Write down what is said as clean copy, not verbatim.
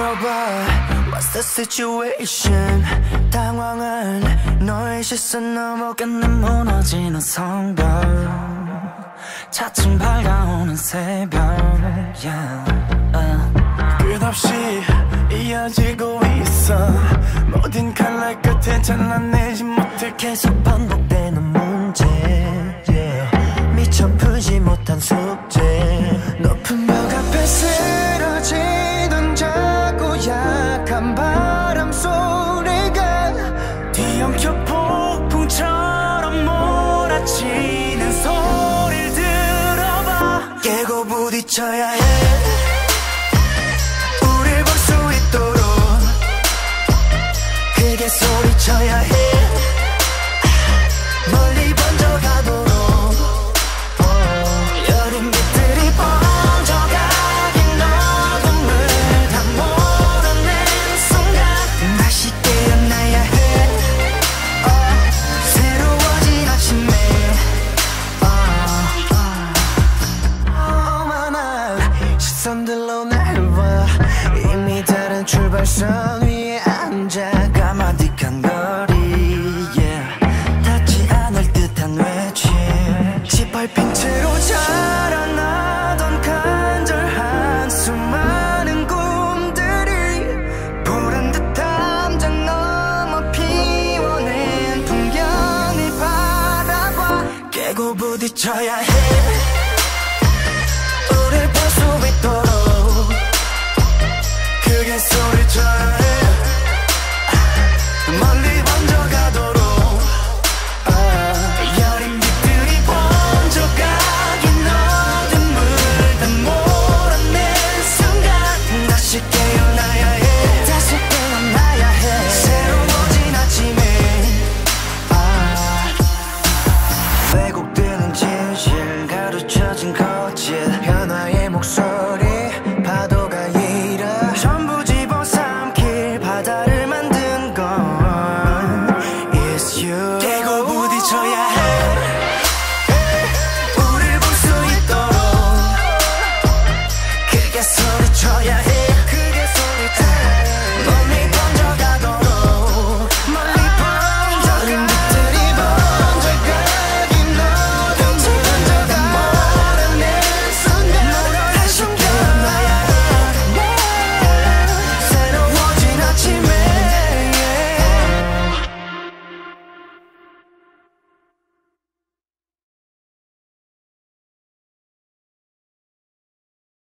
물어봐 What's the situation? 당황한 너의 시선 넘어간 내 무너지는 성벽 차츰 밝아오는 새벽 끝없이 이어지고 있어 모든 칼날 끝에 잘라내지 못해 계속 반복되는 문제 미처 풀지 못한 숙제 높은 벽 앞에 쓰러지던 작고 약한 바람 소리가 뒤엉켜 폭풍처럼 몰아치는 소리를 들어봐 깨고 부딪혀야 해 우릴 볼 수 있도록 크게 소리쳐야 해 멀리 번져가도록 여름 빛들이 번져가긴 어둠을 다 몰아낸 순간 다시 깨어나야 해 새로워진 아침에 오만한 시선들로 날 봐 이미 다른 출발선 위에 앉아 까마득한 거리 닿지 않을 듯한 외침 짓밟힌 채로 자라나던 간절한 수많은 꿈들이 보란 듯한 담장 넘어 피워낸 풍경을 바라봐 깨고 부딪혀야 해 우릴 볼 수 있도록 크게 소리쳐야 해